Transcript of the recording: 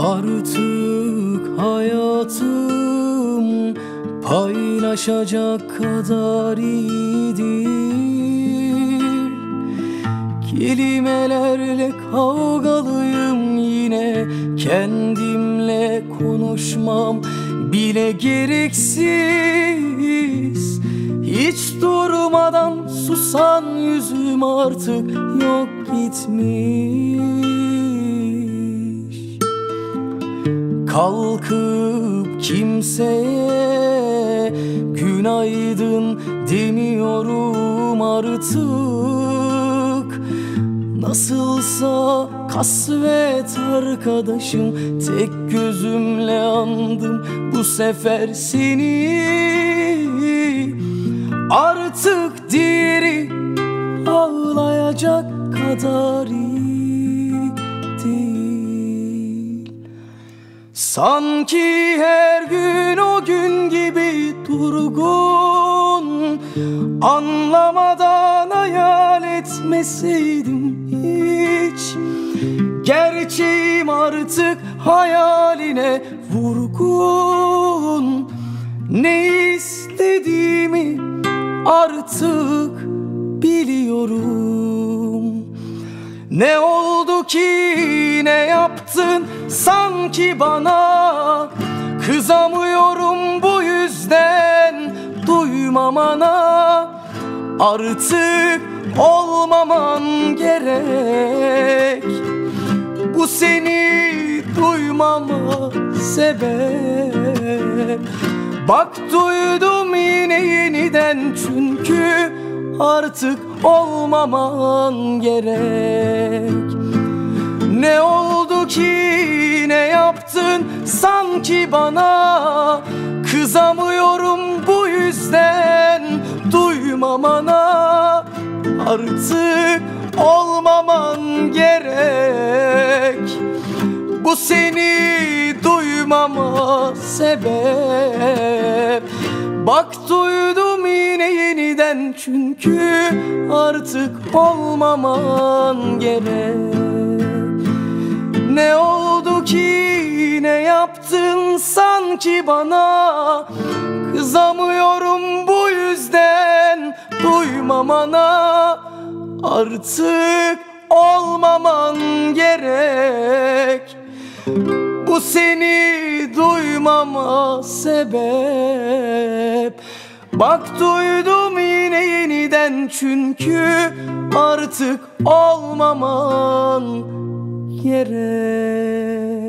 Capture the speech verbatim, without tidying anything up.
Artık hayatım paylaşacak kadar iyi değil. Kelimelerle kavgalıyım yine, kendimle konuşmam bile gereksiz. Hiç durmadan susan yüzüm artık yok gitmiş. Kalkıp kimseye günaydın demiyorum artık. Nasılsa kasvet arkadaşım, tek gözümle andım bu sefer seni. Artık diğeri ağlayacak kadar iyi değil. Sanki her gün o gün gibi durgun, anlamadan hayal etmeseydim hiç. Gerçeğim artık hayaline vurgun. Ne istediğimi artık biliyorum. Ne oldu ki, ne yaptın sanki bana? Kızamıyorum bu yüzden duymamana. Artık olmaman gerek, bu seni duymama sebep. Bak duydum yine yeniden, çünkü artık olmaman gerek. Ne oldu ki, ne yaptın sanki bana? Kızamıyorum bu yüzden duymamana. Artık olmaman gerek, bu seni duymama sebep. Bak duydum yine yeniden, çünkü artık olmaman gerek. Ne oldu ki, ne yaptın sanki bana? Kızamıyorum bu yüzden duymamana. Artık olmaman gerek, bu seni duymama sebep. Bak duydum yine yeniden, çünkü artık olmaman gerek.